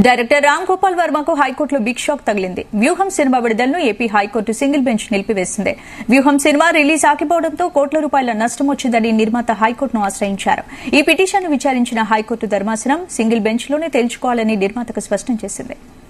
Director Ram Gopal వర్మకు హైకోర్టులో big shock తగిలింది. వ్యూహం సినిమా విడుదలను ఏపీ హైకోర్టు సింగిల్ బెంచ్ నిలిపివేసింది. వ్యూహం సినిమా రిలీజ్ ఆగిపోవడంతో కోట్ల రూపాయల నష్టం వచ్చిందని నిర్మాత హైకోర్టును ఆశ్రయించారు. ఈ పిటిషన్ను విచారించిన హైకోర్టు ధర్మాసనం సింగిల్ బెంచ్లోనే తేల్చుకోవాలని నిర్మాతకు స్పష్టం చేసింది.